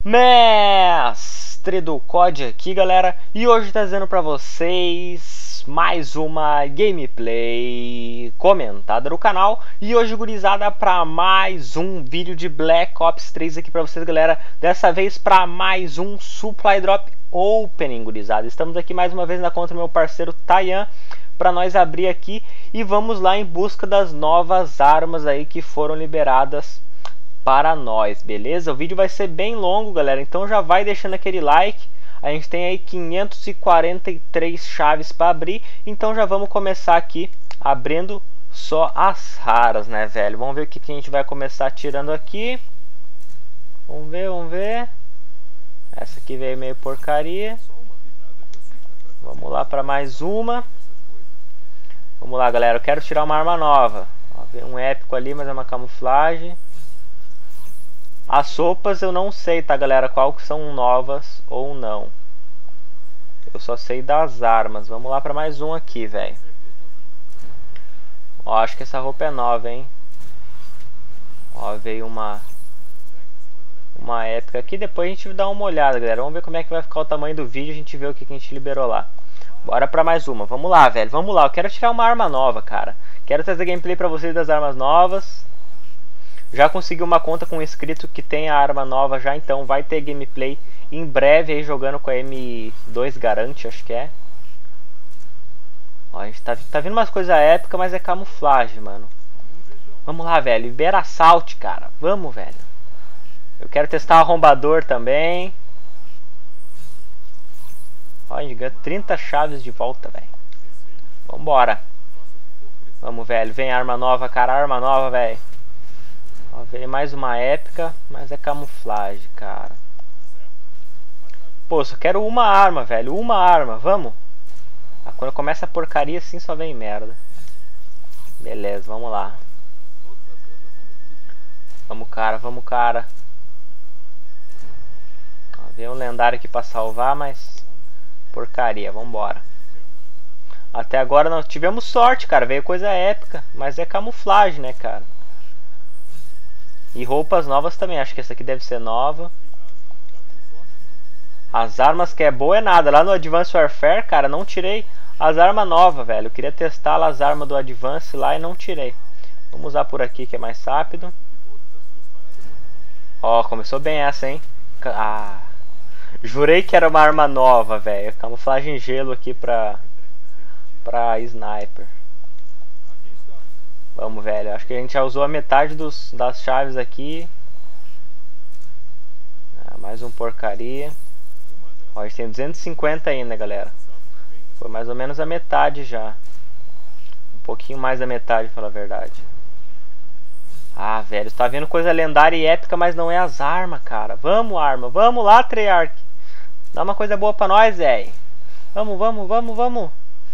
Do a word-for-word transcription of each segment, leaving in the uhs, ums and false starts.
Mestre do C O D aqui, galera, e hoje trazendo pra vocês mais uma gameplay comentada no canal. E hoje, gurizada, pra mais um vídeo de Black Ops três aqui pra vocês, galera. Dessa vez pra mais um Supply Drop Opening, gurizada. Estamos aqui mais uma vez na conta do meu parceiro Tayan, para nós abrir aqui e vamos lá em busca das novas armas aí que foram liberadas para nós, beleza? O vídeo vai ser bem longo, galera, então já vai deixando aquele like. A gente tem aí quinhentas e quarenta e três chaves para abrir, então já vamos começar aqui abrindo só as raras, né, velho? Vamos ver o que, que a gente vai começar tirando aqui. Vamos ver, vamos ver. Essa aqui veio meio porcaria. Vamos lá para mais uma. Vamos lá, galera, eu quero tirar uma arma nova. Ó, veio um épico ali, mas é uma camuflagem. As roupas eu não sei, tá, galera, qual que são novas ou não. Eu só sei das armas. Vamos lá pra mais um aqui, velho. Ó, acho que essa roupa é nova, hein. Ó, veio uma Uma épica aqui. Depois a gente dá uma olhada, galera. Vamos ver como é que vai ficar o tamanho do vídeo. A gente vê o que, que a gente liberou lá. Bora pra mais uma. Vamos lá, velho. Vamos lá. Eu quero tirar uma arma nova, cara. Quero trazer gameplay pra vocês das armas novas. Já consegui uma conta com um inscrito que tem a arma nova já, então vai ter gameplay em breve aí jogando com a M dois Garante, acho que é. Ó, a gente tá, tá vindo umas coisas épicas, mas é camuflagem, mano. Vamos lá, velho. Libera assalto, cara. Vamos, velho. Eu quero testar o arrombador também. Ó, a gente ganha trinta chaves de volta, velho. Vambora. Vamos, velho. Vem arma nova, cara. Arma nova, velho. Ó, veio mais uma épica, mas é camuflagem, cara. Pô, só quero uma arma, velho. Uma arma, vamos. Ah, quando começa a porcaria assim só vem merda. Beleza, vamos lá. Vamos, cara, vamos, cara. Ó, veio um lendário aqui pra salvar, mas porcaria, vambora. Até agora nós tivemos sorte, cara. Veio coisa épica, mas é camuflagem, né, cara? E roupas novas também, acho que essa aqui deve ser nova. As armas que é boa é nada. Lá no Advanced Warfare, cara, não tirei as armas novas, velho. Eu queria testar lá as armas do Advance lá e não tirei. Vamos usar por aqui que é mais rápido. Ó, começou bem essa, hein? Ah, jurei que era uma arma nova, velho. Camuflagem gelo aqui pra, pra sniper. Vamos, velho. Acho que a gente já usou a metade dos, das chaves aqui. Ah, mais um porcaria. Ó, a gente tem duzentos e cinquenta ainda, galera. Foi mais ou menos a metade já. Um pouquinho mais da metade, pra falar a verdade. Ah, velho. Você tá vendo coisa lendária e épica, mas não é as armas, cara. Vamos, arma. Vamos lá, Treyarch. Dá uma coisa boa pra nós, velho. Vamos, vamos, vamos, vamos.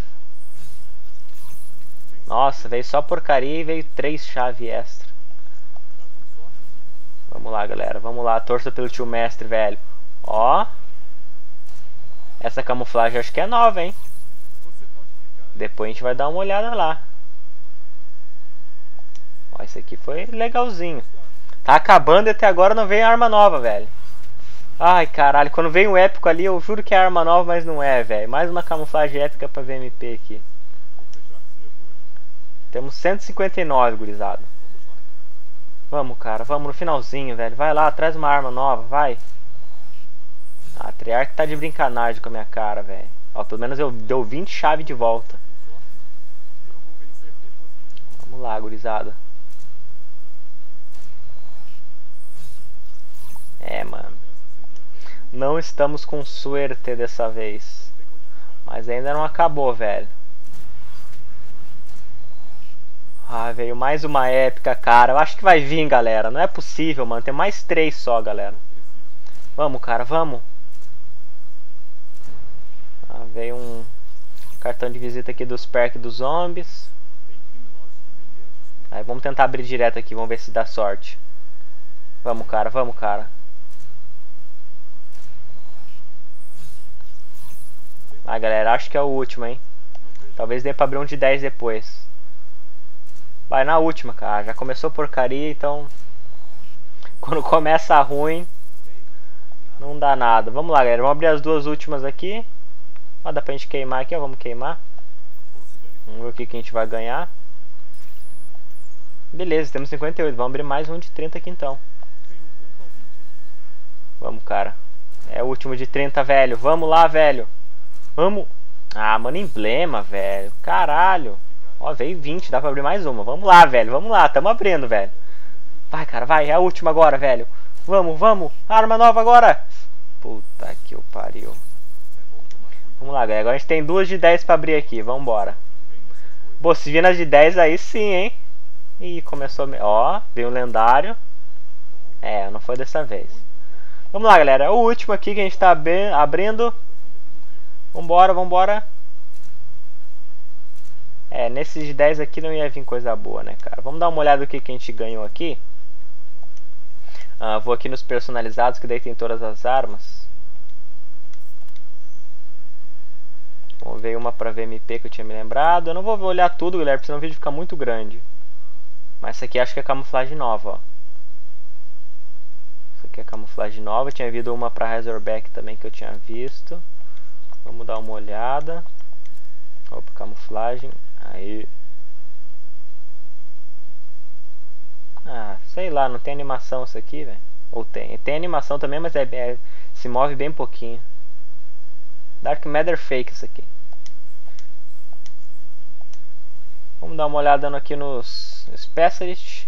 Nossa, veio só porcaria e veio três chaves extra. Vamos lá, galera. Vamos lá. Torça pelo tio mestre, velho. Ó. Essa camuflagem acho que é nova, hein? Depois a gente vai dar uma olhada lá. Ó, esse aqui foi legalzinho. Tá acabando e até agora não veio arma nova, velho. Ai, caralho. Quando vem um épico ali, eu juro que é arma nova, mas não é, velho. Mais uma camuflagem épica pra V M P aqui. Temos cento e cinquenta e nove, gurizada. Vamos, cara. Vamos no finalzinho, velho. Vai lá, traz uma arma nova, vai. Ah, a Treyarch tá de brincanagem com a minha cara, velho. Ó, pelo menos eu deu vinte chaves de volta. Vamos lá, gurizada. É, mano. Não estamos com suerte dessa vez. Mas ainda não acabou, velho. Ah, veio mais uma épica, cara. Eu acho que vai vir, galera. Não é possível, mano. Tem mais três só, galera. Vamos, cara, vamos. Ah, veio um cartão de visita aqui dos perks dos zombies. Aí vamos tentar abrir direto aqui. Vamos ver se dá sorte. Vamos, cara, vamos, cara. Ah, galera, acho que é o último, hein. Talvez dê pra abrir um de dez depois. Vai na última, cara. Já começou porcaria, então... Quando começa ruim... Não dá nada. Vamos lá, galera. Vamos abrir as duas últimas aqui. Ó, dá pra gente queimar aqui, ó. Vamos queimar. Vamos ver o que, que a gente vai ganhar. Beleza, temos cinquenta e oito. Vamos abrir mais um de trinta aqui então. Vamos, cara. É o último de trinta, velho. Vamos lá, velho. Vamos. Ah, mano, emblema, velho. Caralho. Ó, veio vinte. Dá pra abrir mais uma. Vamos lá, velho. Vamos lá. Tamo abrindo, velho. Vai, cara. Vai. É a última agora, velho. Vamos, vamos. Arma nova agora. Puta que o pariu. Vamos lá, galera. Agora a gente tem duas de dez pra abrir aqui. Vambora. Pô, se vir nas de dez aí sim, hein. Ih, começou... Ó, veio um lendário. É, não foi dessa vez. Vamos lá, galera. O último aqui que a gente tá abrindo. Vambora, vambora. É, nesses de dez aqui não ia vir coisa boa, né, cara? Vamos dar uma olhada no que, que a gente ganhou aqui. Ah, vou aqui nos personalizados, que daí tem todas as armas. Bom, veio uma pra V M P que eu tinha me lembrado. Eu não vou olhar tudo, galera, porque senão o vídeo fica muito grande. Mas essa aqui acho que é camuflagem nova, ó. Essa aqui é camuflagem nova. Tinha havido uma pra Razorback também que eu tinha visto. Vamos dar uma olhada. Opa, camuflagem. Aí. Ah, sei lá, não tem animação isso aqui, velho. Ou tem. Tem animação também, mas é, é, se move bem pouquinho. Dark Matter Fake isso aqui. Vamos dar uma olhada aqui nos Specialist.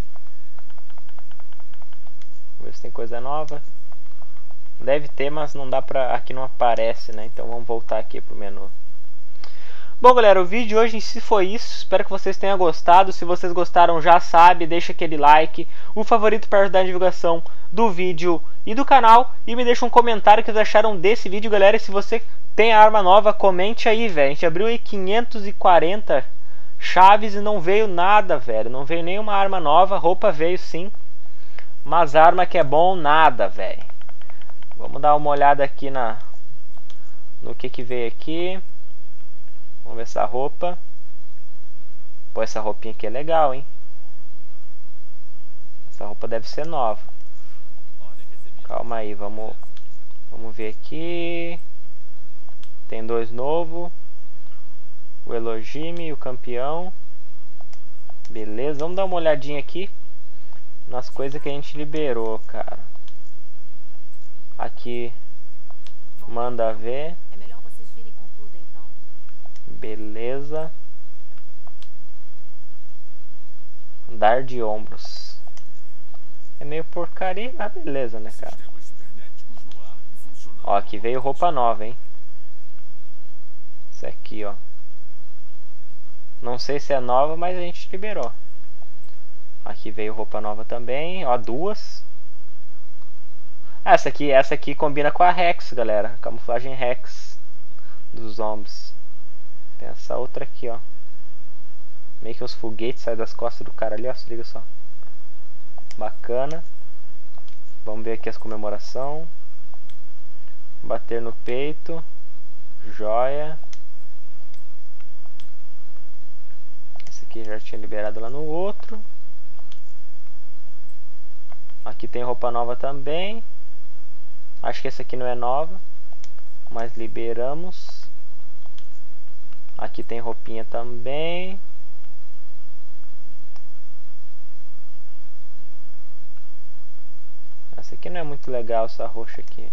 Vamos ver se tem coisa nova. Deve ter, mas não dá pra... Aqui não aparece, né? Então vamos voltar aqui pro menu. Bom, galera, o vídeo de hoje em si foi isso. Espero que vocês tenham gostado. Se vocês gostaram, já sabe, deixa aquele like, o favorito para ajudar a divulgação do vídeo e do canal. E me deixa um comentário o que vocês acharam desse vídeo, galera. E se você tem a arma nova, comente aí, velho. A gente abriu aí quinhentos e quarenta chaves e não veio nada, velho. Não veio nenhuma arma nova. Roupa veio sim, mas arma que é bom, nada, velho. Vamos dar uma olhada aqui na no que que veio aqui. Vamos ver essa roupa. Pô, essa roupinha aqui é legal, hein? Essa roupa deve ser nova. Calma aí, vamos vamos ver aqui. Tem dois novos. O Elogime e o Campeão. Beleza, vamos dar uma olhadinha aqui nas coisas que a gente liberou, cara. Aqui, manda ver. É melhor vocês virem com tudo, então. Beleza. Dar de ombros. É meio porcaria, mas beleza, né, cara? Ó, aqui veio roupa nova, hein? Isso aqui, ó. Não sei se é nova, mas a gente liberou. Aqui veio roupa nova também, ó, duas. Essa aqui, essa aqui combina com a Rex, galera. Camuflagem Rex dos zombies. Tem essa outra aqui, ó. Meio que uns foguetes saem das costas do cara ali, ó. Se liga só. Bacana. Vamos ver aqui as comemoração. Bater no peito. Joia. Esse aqui já tinha liberado lá no outro. Aqui tem roupa nova também. Acho que essa aqui não é nova, mas liberamos. Aqui tem roupinha também. Essa aqui não é muito legal, essa roxa aqui.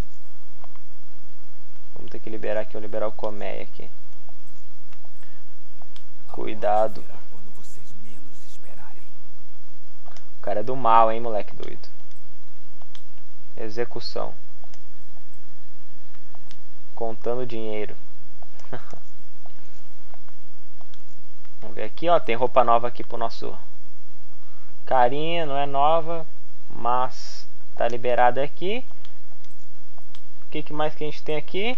Vamos ter que liberar aqui, vou liberar o colmeia aqui. Cuidado. O cara é do mal, hein, moleque doido. Execução. Contando dinheiro. Vamos ver aqui, ó. Tem roupa nova aqui pro nosso carinha. Não é nova, mas tá liberada aqui. O que, que mais que a gente tem aqui?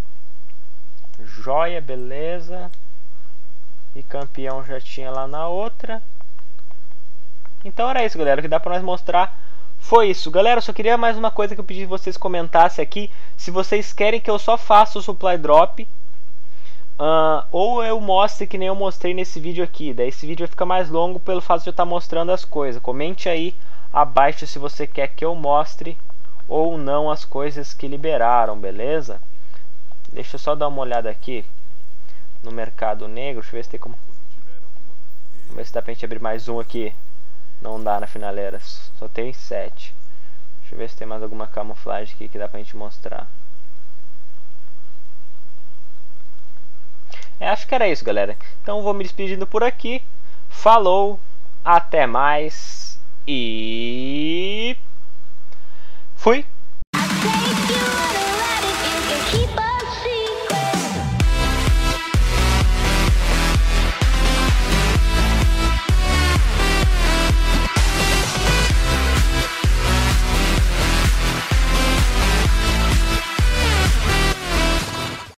Joia, beleza. E campeão já tinha lá na outra. Então era isso, galera. O que dá pra nós mostrar foi isso. Galera, eu só queria mais uma coisa que eu pedi que vocês comentassem aqui. Se vocês querem que eu só faça o supply drop, uh, ou eu mostre que nem eu mostrei nesse vídeo aqui. Daí esse vídeo vai ficar mais longo pelo fato de eu estar mostrando as coisas. Comente aí abaixo se você quer que eu mostre ou não as coisas que liberaram, beleza? Deixa eu só dar uma olhada aqui no mercado negro. Deixa eu ver se tem como... Vamos ver se dá pra gente abrir mais um aqui. Não dá na finaleira, só tem sete. Deixa eu ver se tem mais alguma camuflagem aqui que dá pra gente mostrar. É, acho que era isso, galera. Então vou me despedindo por aqui. Falou, até mais e fui!